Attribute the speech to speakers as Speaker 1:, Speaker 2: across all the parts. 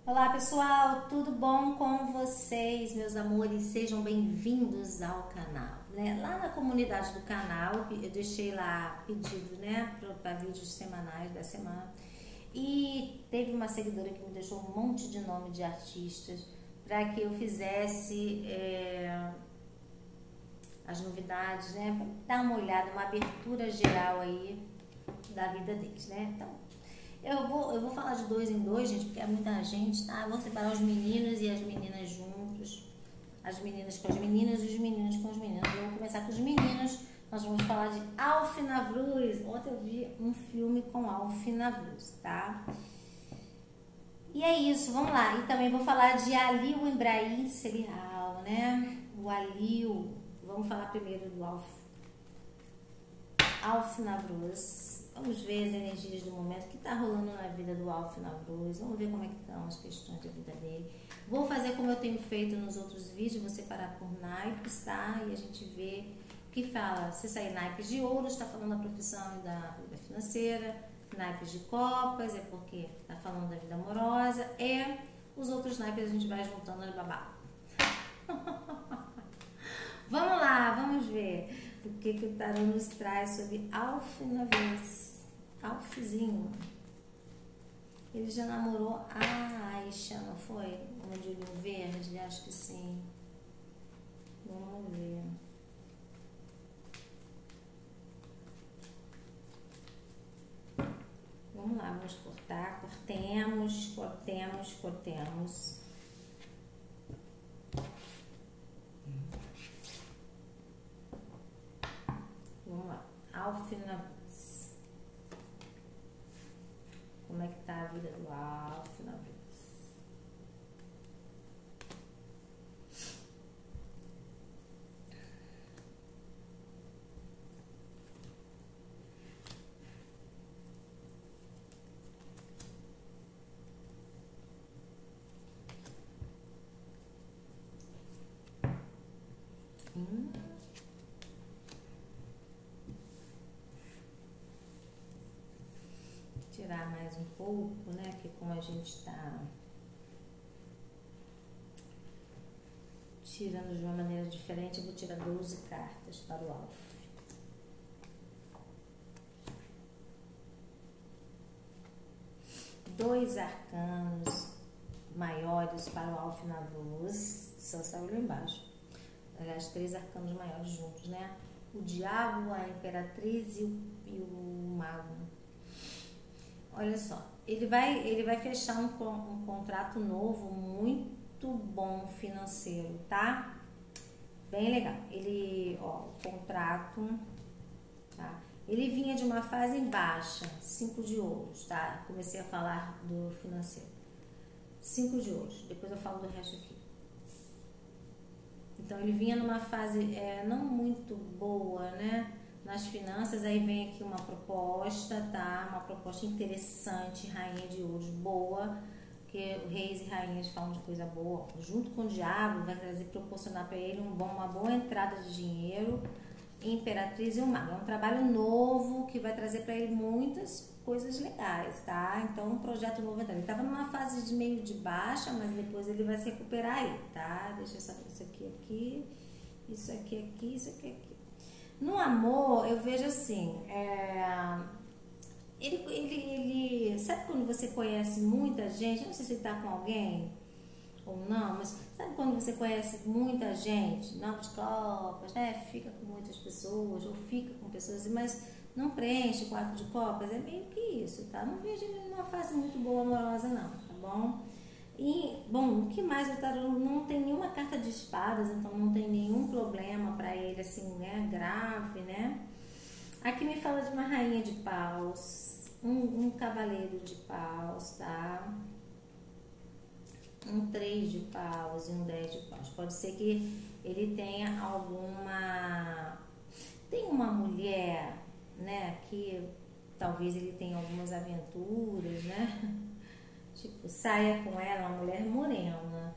Speaker 1: Olá pessoal, tudo bom com vocês, meus amores? Sejam bem-vindos ao canal, né? Lá na comunidade do canal eu deixei lá pedido, né, para vídeos semanais da semana, e teve uma seguidora que me deixou um monte de nome de artistas para que eu fizesse as novidades, né, pra dar uma olhada, uma abertura geral aí da vida deles, né? Então eu vou falar de dois em dois, gente, porque é muita gente, tá? Eu vou separar os meninos e as meninas juntos, as meninas com as meninas e os meninos com os meninos. Eu vou começar com os meninos. Nós vamos falar de Alf Navruz. Ontem eu vi um filme com Alf Navruz, tá? E é isso, vamos lá. E também vou falar de Alil Ibrahim Selimhal, né? O Alil. Vamos falar primeiro do Alf Navruz. Vamos ver as energias do momento que está rolando na vida do Alf Navruz. Vamos ver como é que estão as questões da vida dele. Vou fazer como eu tenho feito nos outros vídeos, vou separar por naipes, tá? E a gente vê o que fala. Se sair naipes de ouro, está falando da profissão e da vida financeira. Naipes de copas, é porque está falando da vida amorosa. E os outros naipes a gente vai juntando no babá. Vamos lá, vamos ver o que o tarô nos traz sobre Alf Navruz. Alfzinho. Ele já namorou a Aisha, não foi? Uma de olho verde, acho que sim. Vamos ver. Vamos lá, vamos cortar. Cortemos. Vamos lá. Alf Navruz. Como é que tá a vida do Alf Navruz? Tirar mais um pouco, né? Que como a gente tá tirando de uma maneira diferente, eu vou tirar 12 cartas para o Alf. Dois arcanos maiores para o Alf Navruz, só saiu lá embaixo. Aliás, 3 arcanos maiores juntos, né? O Diabo, a Imperatriz e o Mago. Olha só, ele vai fechar um contrato novo muito bom financeiro, tá? Bem legal. O contrato, tá? Ele vinha de uma fase baixa, 5 de ouros, tá? Comecei a falar do financeiro. 5 de ouros, depois eu falo do resto aqui. Então, ele vinha numa fase não muito boa, né? Nas finanças, aí vem aqui uma proposta, tá? Uma proposta interessante, rainha de ouros boa, que reis e rainhas falam de coisa boa. Junto com o diabo, vai proporcionar para ele uma boa entrada de dinheiro, imperatriz e o mago. É um trabalho novo que vai trazer para ele muitas coisas legais, tá? Então, um projeto novo. Ele estava numa fase de meio de baixa, mas depois ele vai se recuperar aí, tá? Deixa eu saber isso aqui, isso aqui, isso aqui. No amor, eu vejo assim, ele sabe quando você conhece muita gente, não sei se ele tá com alguém ou não, mas sabe quando você conhece muita gente, 9 de copas, né, fica com muitas pessoas, ou fica com pessoas, mas não preenche 4 de copas, é meio que isso, tá? Não vejo ele numa fase muito boa amorosa não, tá bom? E, bom, o que mais o tarô não tem nenhuma carta de espadas, então não tem nenhum problema para ele, assim, né, grave, né? Aqui me fala de uma rainha de paus, um cavaleiro de paus, tá? Um 3 de paus e um 10 de paus. Pode ser que ele tenha tem uma mulher, né, que talvez ele tenha algumas aventuras, né? Tipo, saia com ela, uma mulher morena,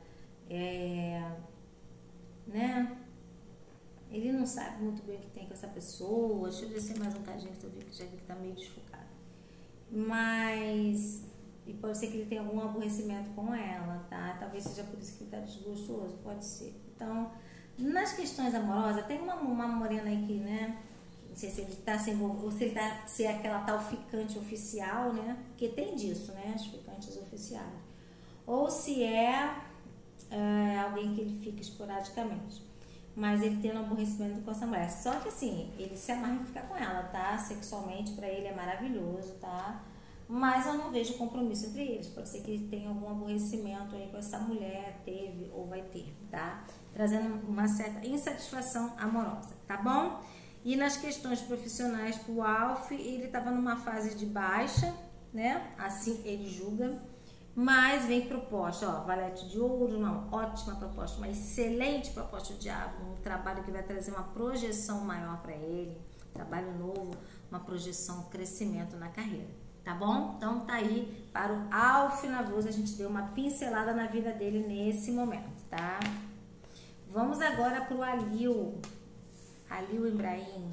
Speaker 1: né? Ele não sabe muito bem o que tem com essa pessoa. Deixa eu descer mais um cadinho, que eu já vi que tá meio desfocado. Mas E pode ser que ele tenha algum aborrecimento com ela, tá? Talvez seja por isso que ele tá desgostoso, pode ser. Então, nas questões amorosas, tem uma morena aí que, né? Não sei se ele tá se envolvendo, ou se é aquela tal ficante oficial, né? Porque tem disso, né? As ficantes oficiais. Ou se é alguém que ele fica esporadicamente. Mas ele tem um aborrecimento com essa mulher. Só que assim, ele se amarra em ficar com ela, tá? Sexualmente, pra ele é maravilhoso, tá? Mas eu não vejo compromisso entre eles. Pode ser que ele tenha algum aborrecimento aí com essa mulher, teve ou vai ter, tá? Trazendo uma certa insatisfação amorosa, tá bom? E nas questões profissionais pro Alf, ele estava numa fase de baixa, né? Assim ele julga. Mas vem proposta, ó, Valete de Ouro, uma ótima proposta, uma excelente proposta de diabo, um trabalho que vai trazer uma projeção maior para ele, trabalho novo, uma projeção, um crescimento na carreira. Tá bom? Então tá aí para o Alf Navruz, a gente deu uma pincelada na vida dele nesse momento, tá? Vamos agora para o Alil Ibrahim.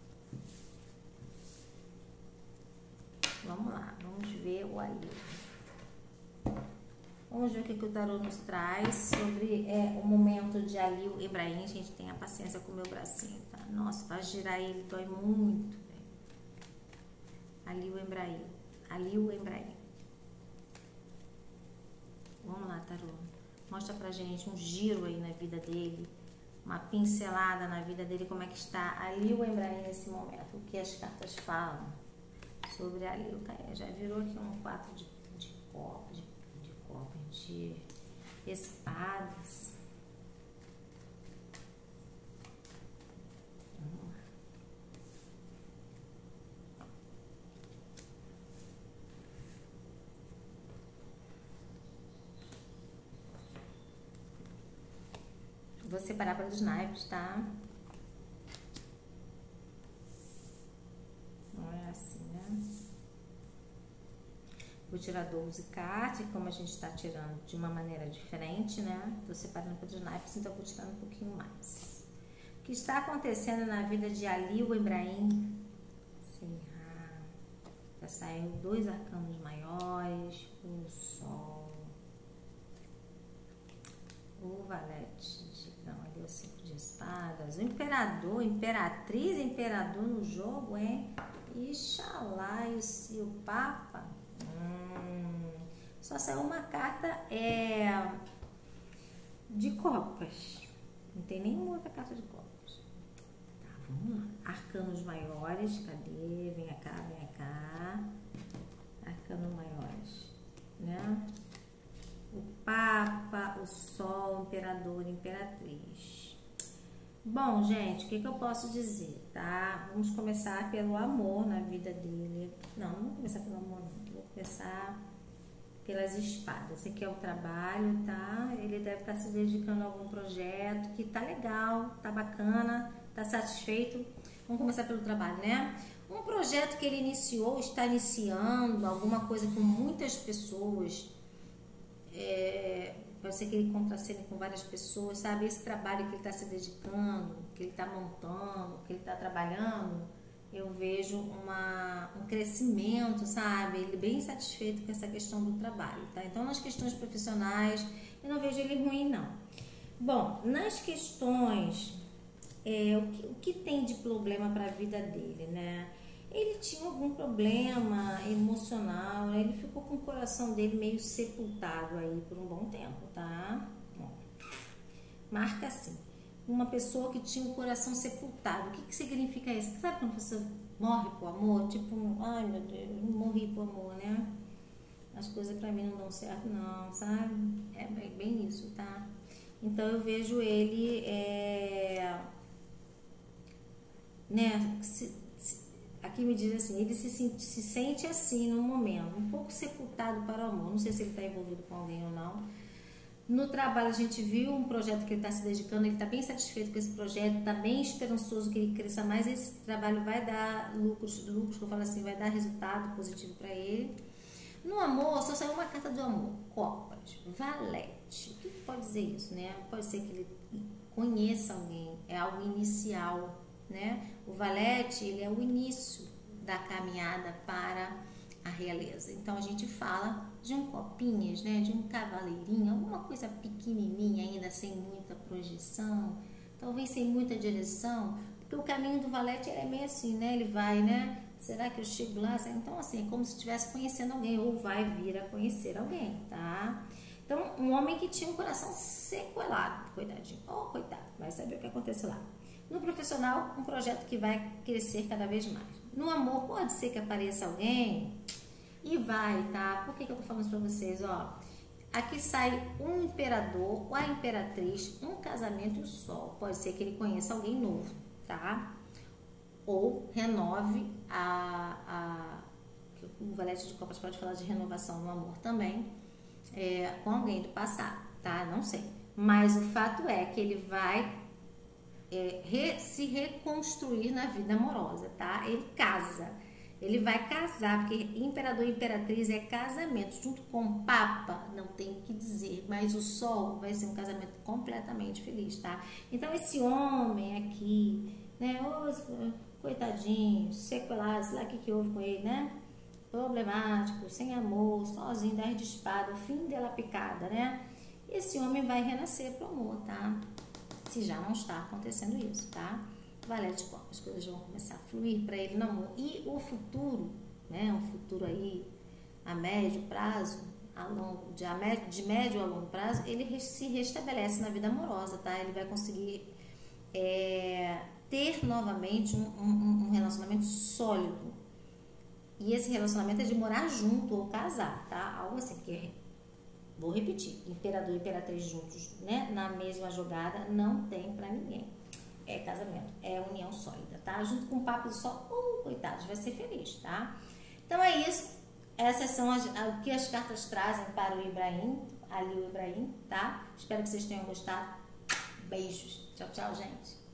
Speaker 1: Vamos lá, vamos ver o Alil. Vamos ver o que o tarô nos traz sobre o momento de Alil Ibrahim. Gente, tenha paciência com o meu bracinho, tá? Nossa, pra girar ele dói muito. Alil Ibrahim. Vamos lá, tarô. Mostra pra gente um giro aí na vida dele, uma pincelada na vida dele, como é que está Alil Ibrahim nesse momento, o que as cartas falam sobre Alil. Já virou aqui um 4 de espadas. Vamos lá. Vou separar para os naipes, tá? Não é assim, né? Vou tirar 12 cartas, como a gente está tirando de uma maneira diferente, né? Tô separando para os naipes, então vou tirando um pouquinho mais. O que está acontecendo na vida de Alil Ibrahim? Já saiu 2 arcanos maiores, o Sol, o Valete, não, ali é o 5 de espadas, o Imperador, Imperatriz, Imperador no jogo, hein? Ixalá, e o Papa. Só saiu uma carta de copas. Não tem nenhuma outra carta de copas. Tá, vamos lá. Arcanos maiores, cadê? Vem cá. Arcanos maiores, né? O Papa, o Sol, o Imperador, Imperatriz. Bom, gente, o que eu posso dizer, tá? Vamos começar pelo amor na vida dele. Não vou começar pelo amor, não. Vou começar pelas espadas. Esse aqui é o trabalho, tá? Ele deve estar se dedicando a algum projeto que tá legal, tá bacana, tá satisfeito. Vamos começar pelo trabalho, né? Um projeto que ele iniciou, está iniciando, alguma coisa com muitas pessoas. Pode ser que ele contracene com várias pessoas, sabe? Esse trabalho que ele está se dedicando, que ele está montando, que ele está trabalhando, eu vejo um crescimento, sabe? Ele bem satisfeito com essa questão do trabalho, tá? Então, nas questões profissionais, eu não vejo ele ruim, não. Bom, nas questões, o que tem de problema para a vida dele, né? Ele tinha algum problema emocional, né? Ele ficou com o coração dele meio sepultado aí por um bom tempo, tá? Bom, marca assim. Uma pessoa que tinha o coração sepultado. O que significa isso? Sabe quando você morre por amor? Tipo, ai meu Deus, eu morri por amor, né? As coisas pra mim não dão certo, não, sabe? É bem isso, tá? Então eu vejo ele, né? Aqui me diz assim, ele se sente assim no momento, um pouco sepultado para o amor. Não sei se ele está envolvido com alguém ou não. No trabalho a gente viu um projeto que ele está se dedicando, ele está bem satisfeito com esse projeto, está bem esperançoso que ele cresça mais. Esse trabalho vai dar lucros que eu falo assim, vai dar resultado positivo para ele. No amor, só saiu uma carta do amor, copas, valete. O que pode dizer isso, né? Pode ser que ele conheça alguém, é algo inicial, né? O valete, ele é o início da caminhada para a realeza. Então a gente fala de um copinhas, né, de um cavaleirinho, alguma coisa pequenininha ainda, sem muita projeção, talvez sem muita direção, porque o caminho do valete é meio assim, né, ele vai, né, será que eu chego lá? Então assim, é como se estivesse conhecendo alguém, ou vai vir a conhecer alguém, tá? Então, um homem que tinha um coração sequelado, coitadinho, coitado, vai saber o que aconteceu lá. No profissional, um projeto que vai crescer cada vez mais. No amor, pode ser que apareça alguém e vai, tá? Por que eu tô falando isso pra vocês, ó? Aqui sai um imperador ou a imperatriz, um casamento e o sol. Pode ser que ele conheça alguém novo, tá? Ou renove o valete de copas pode falar de renovação no amor também, com alguém do passado, tá? Não sei. Mas o fato é que ele vai se reconstruir na vida amorosa, tá? Ele casa, ele vai casar, porque imperador e imperatriz é casamento, junto com o papa, não tem o que dizer, mas o sol vai ser um casamento completamente feliz, tá? Então esse homem aqui, né, coitadinho, sequelado, sei lá o que houve com ele, né? Problemático, sem amor, sozinho, 10 de espada, o fim dela picada, né? Esse homem vai renascer pro amor, tá? Se já não está acontecendo isso, tá? Valete de copas, as coisas vão começar a fluir para ele no amor. E o futuro, né? Um futuro aí a médio prazo, de médio a longo prazo, ele se restabelece na vida amorosa, tá? Ele vai conseguir ter novamente um relacionamento sólido. E esse relacionamento é de morar junto ou casar, tá? Algo assim, porque, vou repetir, imperador e imperatriz juntos, né? Na mesma jogada, não tem pra ninguém. É casamento, é união sólida, tá? Junto com o papo do sol, coitados, vai ser feliz, tá? Então é isso. Essas são o que as cartas trazem para o Ibrahim, ali o Ibrahim, tá? Espero que vocês tenham gostado. Beijos. Tchau, tchau, gente.